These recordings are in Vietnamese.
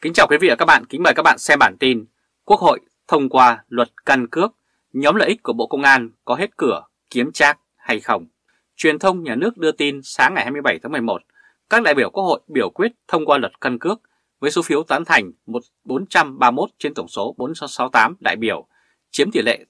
Kính chào quý vị và các bạn, kính mời các bạn xem bản tin Quốc hội thông qua luật căn cước, nhóm lợi ích của Bộ Công an có hết cửa kiếm trác hay không? Truyền thông nhà nước đưa tin sáng ngày 27 tháng 11, các đại biểu Quốc hội biểu quyết thông qua luật căn cước với số phiếu tán thành 431 trên tổng số 468 đại biểu, chiếm tỷ lệ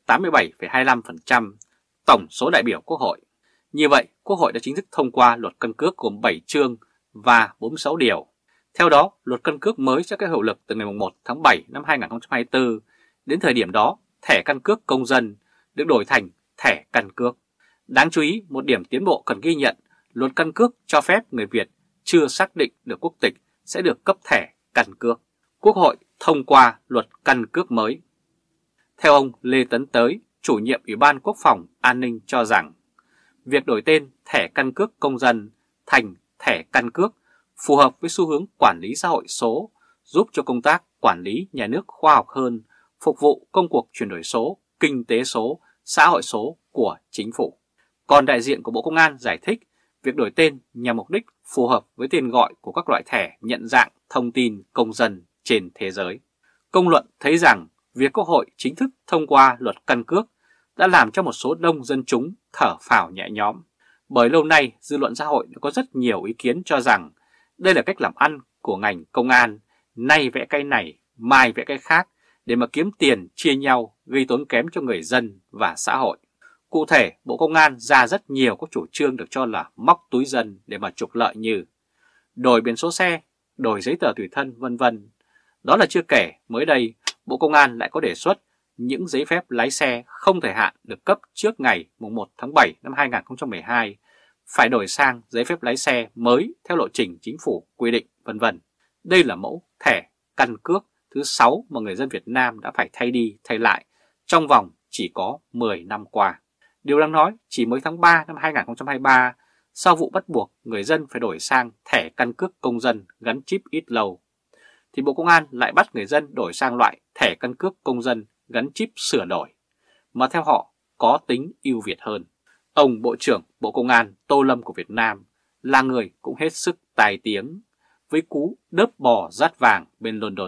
87,25% tổng số đại biểu Quốc hội. Như vậy, Quốc hội đã chính thức thông qua luật căn cước gồm 7 chương và 46 điều. Theo đó, luật căn cước mới sẽ có hiệu lực từ ngày 1 tháng 7 năm 2024. Đến thời điểm đó, thẻ căn cước công dân được đổi thành thẻ căn cước. Đáng chú ý, một điểm tiến bộ cần ghi nhận, luật căn cước cho phép người Việt chưa xác định được quốc tịch sẽ được cấp thẻ căn cước. Quốc hội thông qua luật căn cước mới. Theo ông Lê Tấn Tới, chủ nhiệm Ủy ban Quốc phòng An ninh cho rằng, việc đổi tên thẻ căn cước công dân thành thẻ căn cước phù hợp với xu hướng quản lý xã hội số, giúp cho công tác quản lý nhà nước khoa học hơn, phục vụ công cuộc chuyển đổi số, kinh tế số, xã hội số của chính phủ. Còn đại diện của Bộ Công an giải thích, việc đổi tên nhằm mục đích phù hợp với tên gọi của các loại thẻ nhận dạng thông tin công dân trên thế giới. Công luận thấy rằng việc Quốc hội chính thức thông qua luật căn cước đã làm cho một số đông dân chúng thở phào nhẹ nhõm. Bởi lâu nay, dư luận xã hội đã có rất nhiều ý kiến cho rằng đây là cách làm ăn của ngành công an, nay vẽ cái này, mai vẽ cái khác để mà kiếm tiền chia nhau, gây tốn kém cho người dân và xã hội. Cụ thể, Bộ Công an ra rất nhiều các chủ trương được cho là móc túi dân để mà trục lợi như đổi biển số xe, đổi giấy tờ tùy thân vân vân. Đó là chưa kể, mới đây Bộ Công an lại có đề xuất những giấy phép lái xe không thời hạn được cấp trước ngày 1 tháng 7 năm 2012 phải đổi sang giấy phép lái xe mới theo lộ trình chính phủ quy định vân vân. Đây là mẫu thẻ căn cước thứ 6 mà người dân Việt Nam đã phải thay đi thay lại trong vòng chỉ có 10 năm qua. Điều đáng nói, chỉ mới tháng 3 năm 2023, sau vụ bắt buộc người dân phải đổi sang thẻ căn cước công dân gắn chip ít lâu, thì Bộ Công an lại bắt người dân đổi sang loại thẻ căn cước công dân gắn chip sửa đổi, mà theo họ có tính ưu việt hơn. Ông Bộ trưởng Bộ Công an Tô Lâm của Việt Nam là người cũng hết sức tài tiếng với cú đớp bò dát vàng bên London.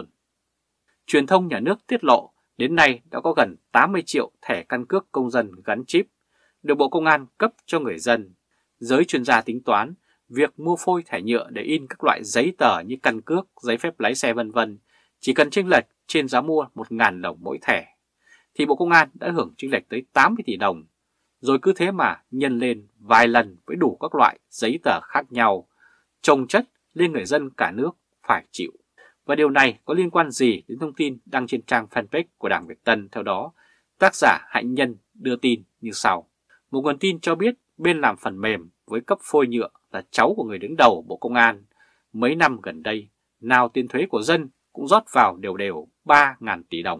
Truyền thông nhà nước tiết lộ đến nay đã có gần 80 triệu thẻ căn cước công dân gắn chip được Bộ Công an cấp cho người dân. Giới chuyên gia tính toán việc mua phôi thẻ nhựa để in các loại giấy tờ như căn cước, giấy phép lái xe vân vân chỉ cần chênh lệch trên giá mua 1.000 đồng mỗi thẻ thì Bộ Công an đã hưởng chênh lệch tới 80 tỷ đồng. Rồi cứ thế mà nhân lên vài lần với đủ các loại giấy tờ khác nhau, chồng chất lên người dân cả nước phải chịu. Và điều này có liên quan gì đến thông tin đăng trên trang fanpage của Đảng Việt Tân? Theo đó, tác giả Hạnh Nhân đưa tin như sau. Một nguồn tin cho biết bên làm phần mềm với cấp phôi nhựa là cháu của người đứng đầu Bộ Công an. Mấy năm gần đây, nào tiền thuế của dân cũng rót vào đều đều 3.000 tỷ đồng.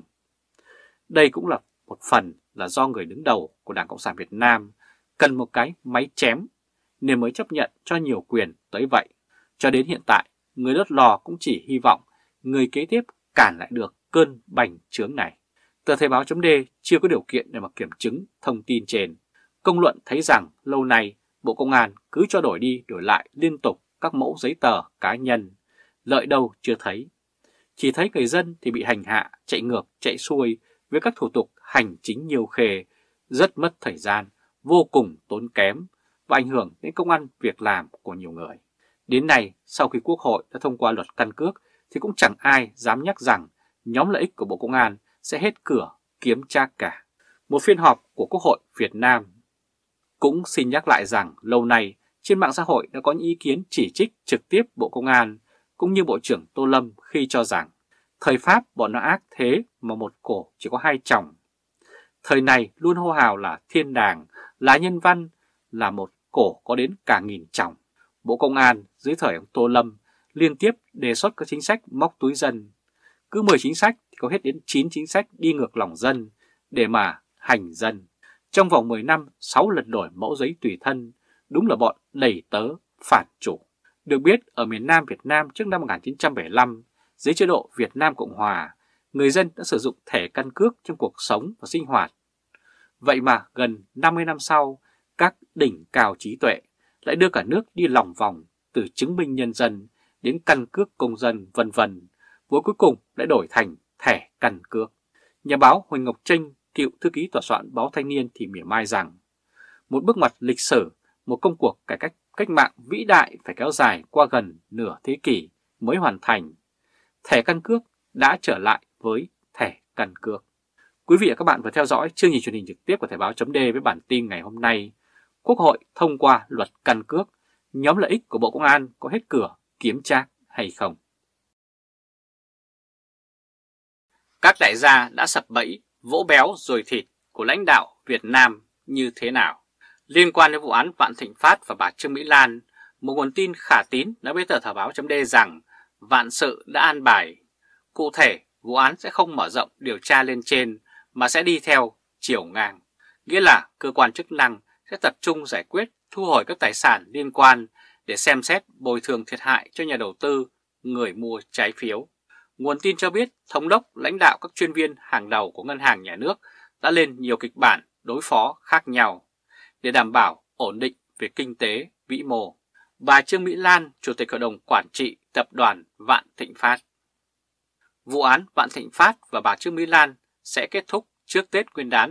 Đây cũng là một phần là do người đứng đầu của Đảng Cộng sản Việt Nam cần một cái máy chém nên mới chấp nhận cho nhiều quyền tới vậy. Cho đến hiện tại, người đốt lò cũng chỉ hy vọng người kế tiếp cản lại được cơn bành trướng này. Tờ Thời báo .d chưa có điều kiện để mà kiểm chứng thông tin trên. Công luận thấy rằng lâu nay Bộ Công an cứ cho đổi đi đổi lại liên tục các mẫu giấy tờ cá nhân, lợi đâu chưa thấy. Chỉ thấy người dân thì bị hành hạ, chạy ngược, chạy xuôi với các thủ tục hành chính nhiều khê, rất mất thời gian, vô cùng tốn kém và ảnh hưởng đến công ăn việc làm của nhiều người. Đến nay, sau khi Quốc hội đã thông qua luật căn cước thì cũng chẳng ai dám nhắc rằng nhóm lợi ích của Bộ Công an sẽ hết cửa kiếm trác cả. Một phiên họp của Quốc hội Việt Nam cũng xin nhắc lại rằng lâu nay trên mạng xã hội đã có những ý kiến chỉ trích trực tiếp Bộ Công an cũng như Bộ trưởng Tô Lâm khi cho rằng thời Pháp bọn nó ác thế mà một cổ chỉ có 2 chồng. Thời này luôn hô hào là thiên đàng, là nhân văn, là một cổ có đến cả 1000 chồng. Bộ Công an dưới thời ông Tô Lâm liên tiếp đề xuất các chính sách móc túi dân. Cứ 10 chính sách thì có hết đến 9 chính sách đi ngược lòng dân để mà hành dân. Trong vòng 10 năm, 6 lần đổi mẫu giấy tùy thân, đúng là bọn đầy tớ, phản chủ. Được biết, ở miền Nam Việt Nam trước năm 1975, dưới chế độ Việt Nam Cộng Hòa, người dân đã sử dụng thẻ căn cước trong cuộc sống và sinh hoạt. Vậy mà gần 50 năm sau, các đỉnh cao trí tuệ lại đưa cả nước đi lòng vòng từ chứng minh nhân dân đến căn cước công dân vân vân với cuối cùng đã đổi thành thẻ căn cước. Nhà báo Huỳnh Ngọc Trinh, cựu thư ký tòa soạn báo Thanh niên thì mỉa mai rằng một bước ngoặt lịch sử, một công cuộc cải cách cách mạng vĩ đại phải kéo dài qua gần nửa thế kỷ mới hoàn thành. Thẻ căn cước đã trở lại với thẻ căn cước. Quý vị và các bạn vừa theo dõi chương trình truyền hình trực tiếp của Thời báo .d với bản tin ngày hôm nay. Quốc hội thông qua luật căn cước, nhóm lợi ích của Bộ Công an có hết cửa kiếm trác hay không? Các đại gia đã sập bẫy vỗ béo rồi thịt của lãnh đạo Việt Nam như thế nào? Liên quan đến vụ án Vạn Thịnh Phát và bà Trương Mỹ Lan, một nguồn tin khả tín nói với tờ Thời báo .d rằng vạn sự đã an bài. Cụ thể, vụ án sẽ không mở rộng điều tra lên trên mà sẽ đi theo chiều ngang. Nghĩa là cơ quan chức năng sẽ tập trung giải quyết thu hồi các tài sản liên quan để xem xét bồi thường thiệt hại cho nhà đầu tư, người mua trái phiếu. Nguồn tin cho biết thống đốc lãnh đạo các chuyên viên hàng đầu của Ngân hàng Nhà nước đã lên nhiều kịch bản đối phó khác nhau để đảm bảo ổn định về kinh tế vĩ mô. Bà Trương Mỹ Lan, Chủ tịch Hội đồng Quản trị Tập đoàn Vạn Thịnh Phát. Vụ án Vạn Thịnh Phát và bà Trương Mỹ Lan sẽ kết thúc trước Tết Nguyên đán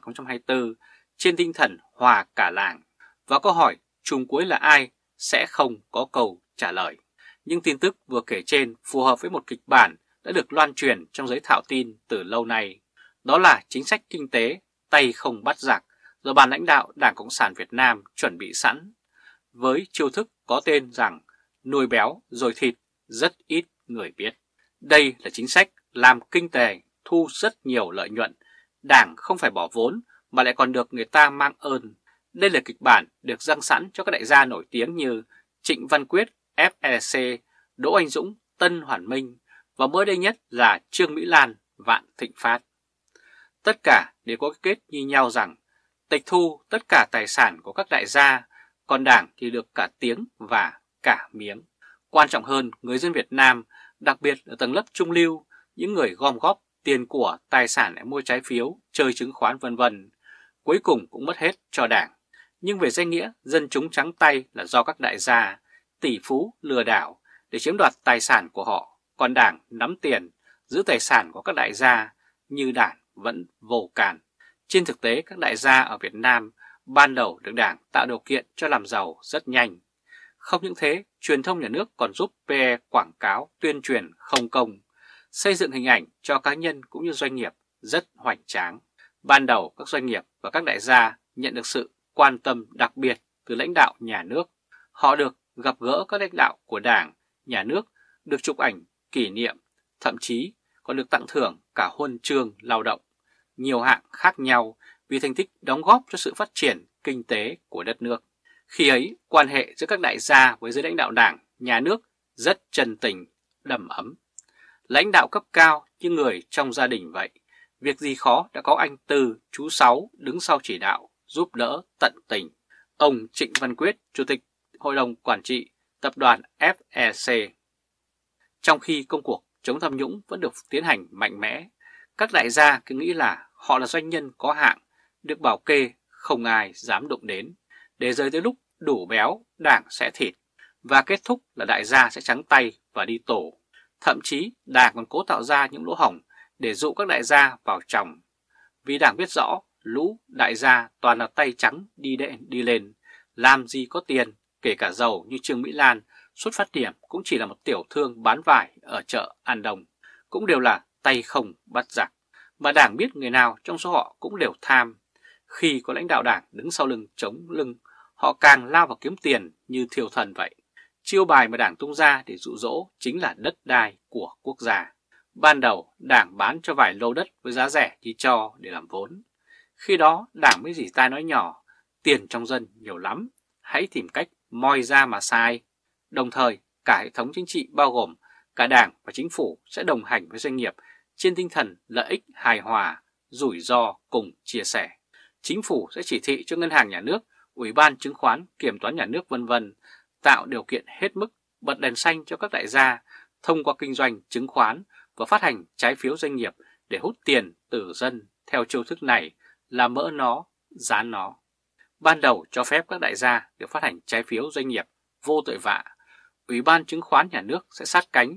2024 trên tinh thần hòa cả làng. Và câu hỏi trùng cuối là ai sẽ không có câu trả lời. Nhưng tin tức vừa kể trên phù hợp với một kịch bản đã được loan truyền trong giới thạo tin từ lâu nay. Đó là chính sách kinh tế tay không bắt giặc do ban lãnh đạo Đảng Cộng sản Việt Nam chuẩn bị sẵn. Với chiêu thức có tên rằng nuôi béo rồi thịt rất ít người biết. Đây là chính sách làm kinh tế thu rất nhiều lợi nhuận. Đảng không phải bỏ vốn mà lại còn được người ta mang ơn. Đây là kịch bản được dăng sẵn cho các đại gia nổi tiếng như Trịnh Văn Quyết, FLC, Đỗ Anh Dũng, Tân Hoàn Minh và mới đây nhất là Trương Mỹ Lan, Vạn Thịnh Phát. Tất cả đều có kết như nhau rằng tịch thu tất cả tài sản của các đại gia, còn Đảng thì được cả tiếng và cả miếng. Quan trọng hơn, người dân Việt Nam, đặc biệt ở tầng lớp trung lưu, những người gom góp tiền của, tài sản để mua trái phiếu, chơi chứng khoán v.v. cuối cùng cũng mất hết cho Đảng. Nhưng về danh nghĩa, dân chúng trắng tay là do các đại gia, tỷ phú lừa đảo để chiếm đoạt tài sản của họ, còn Đảng nắm tiền, giữ tài sản của các đại gia như Đảng vẫn vô can. Trên thực tế, các đại gia ở Việt Nam ban đầu được Đảng tạo điều kiện cho làm giàu rất nhanh. Không những thế, truyền thông nhà nước còn giúp PR quảng cáo, tuyên truyền không công, xây dựng hình ảnh cho cá nhân cũng như doanh nghiệp rất hoành tráng. Ban đầu các doanh nghiệp và các đại gia nhận được sự quan tâm đặc biệt từ lãnh đạo nhà nước. Họ được gặp gỡ các lãnh đạo của Đảng, nhà nước, được chụp ảnh kỷ niệm, thậm chí còn được tặng thưởng cả huân chương lao động, nhiều hạng khác nhau vì thành tích đóng góp cho sự phát triển kinh tế của đất nước. Khi ấy, quan hệ giữa các đại gia với giới lãnh đạo Đảng, nhà nước rất chân tình, đầm ấm. Lãnh đạo cấp cao như người trong gia đình vậy, việc gì khó đã có anh Tư, chú Sáu đứng sau chỉ đạo, giúp đỡ tận tình. Ông Trịnh Văn Quyết, Chủ tịch Hội đồng Quản trị Tập đoàn FLC. Trong khi công cuộc chống tham nhũng vẫn được tiến hành mạnh mẽ, các đại gia cứ nghĩ là họ là doanh nhân có hạng, được bảo kê không ai dám đụng đến, để rơi tới lúc đủ béo Đảng sẽ thịt, và kết thúc là đại gia sẽ trắng tay và đi tổ. Thậm chí Đảng còn cố tạo ra những lỗ hổng để dụ các đại gia vào chồng. Vì Đảng biết rõ lũ đại gia toàn là tay trắng đi lên, làm gì có tiền, kể cả giàu như Trương Mỹ Lan, xuất phát điểm cũng chỉ là một tiểu thương bán vải ở chợ An Đông, cũng đều là tay không bắt giặc. Mà Đảng biết người nào trong số họ cũng đều tham. Khi có lãnh đạo Đảng đứng sau lưng chống lưng, họ càng lao vào kiếm tiền như thiêu thần vậy. Chiêu bài mà Đảng tung ra để dụ dỗ chính là đất đai của quốc gia. Ban đầu Đảng bán cho vài lô đất với giá rẻ như cho để làm vốn. Khi đó Đảng mới rỉ tai nói nhỏ, tiền trong dân nhiều lắm, hãy tìm cách moi ra mà xài. Đồng thời cả hệ thống chính trị bao gồm cả Đảng và Chính phủ sẽ đồng hành với doanh nghiệp trên tinh thần lợi ích hài hòa, rủi ro cùng chia sẻ. Chính phủ sẽ chỉ thị cho Ngân hàng Nhà nước, Ủy ban Chứng khoán, Kiểm toán Nhà nước v.v. tạo điều kiện hết mức, bật đèn xanh cho các đại gia thông qua kinh doanh chứng khoán và phát hành trái phiếu doanh nghiệp để hút tiền từ dân theo chiêu thức này là mỡ nó, dán nó. Ban đầu cho phép các đại gia được phát hành trái phiếu doanh nghiệp vô tội vạ. Ủy ban Chứng khoán Nhà nước sẽ sát cánh,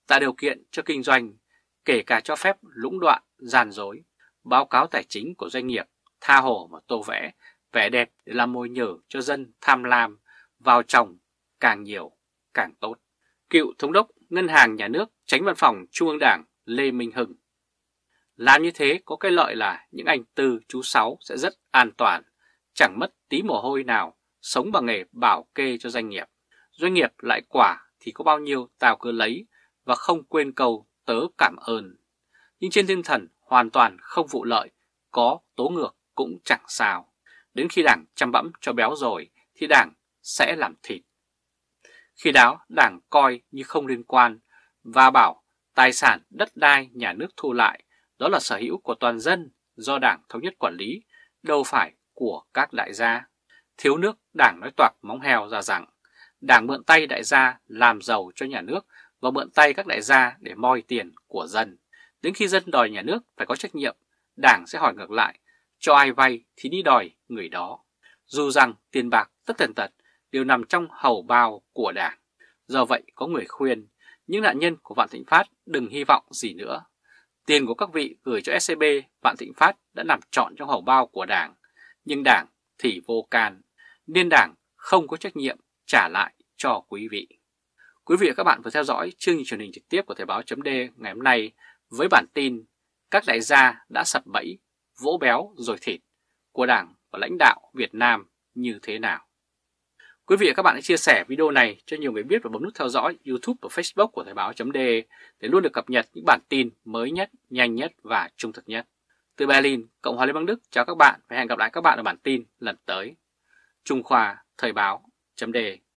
tạo điều kiện cho kinh doanh, kể cả cho phép lũng đoạn, gian dối, báo cáo tài chính của doanh nghiệp, tha hồ mà tô vẽ, vẻ đẹp để làm mồi nhử cho dân tham lam, vào trồng càng nhiều càng tốt. Cựu Thống đốc Ngân hàng Nhà nước, Chánh Văn phòng Trung ương Đảng Lê Minh Hưng. Làm như thế có cái lợi là những anh Tư chú Sáu sẽ rất an toàn, chẳng mất tí mồ hôi nào, sống bằng nghề bảo kê cho doanh nghiệp. Doanh nghiệp lại quả thì có bao nhiêu tao cứ lấy và không quên câu tớ cảm ơn. Nhưng trên tinh thần hoàn toàn không vụ lợi, có tố ngược cũng chẳng sao. Đến khi Đảng chăm bẵm cho béo rồi thì Đảng sẽ làm thịt. Khi đó Đảng coi như không liên quan và bảo tài sản đất đai nhà nước thu lại đó là sở hữu của toàn dân do Đảng thống nhất quản lý, đâu phải của các đại gia. Thiếu nước Đảng nói toạc móng heo ra rằng Đảng mượn tay đại gia làm giàu cho nhà nước và mượn tay các đại gia để moi tiền của dân. Đến khi dân đòi nhà nước phải có trách nhiệm, Đảng sẽ hỏi ngược lại, cho ai vay thì đi đòi người đó. Dù rằng tiền bạc tất tần tật đều nằm trong hầu bao của Đảng. Do vậy có người khuyên, những nạn nhân của Vạn Thịnh Phát đừng hy vọng gì nữa. Tiền của các vị gửi cho SCB, Vạn Thịnh Phát đã nằm trọn trong hầu bao của Đảng, nhưng Đảng thì vô can, nên Đảng không có trách nhiệm trả lại cho quý vị. Quý vị và các bạn vừa theo dõi chương trình truyền hình trực tiếp của Thời báo .d ngày hôm nay với bản tin các đại gia đã sập bẫy, vỗ béo rồi thịt của Đảng và lãnh đạo Việt Nam như thế nào. Quý vị và các bạn hãy chia sẻ video này cho nhiều người biết và bấm nút theo dõi YouTube và Facebook của Thời báo .d để luôn được cập nhật những bản tin mới nhất, nhanh nhất và trung thực nhất. Từ Berlin, Cộng hòa Liên bang Đức, chào các bạn và hẹn gặp lại các bạn ở bản tin lần tới. Trung Khoa, Thời báo .d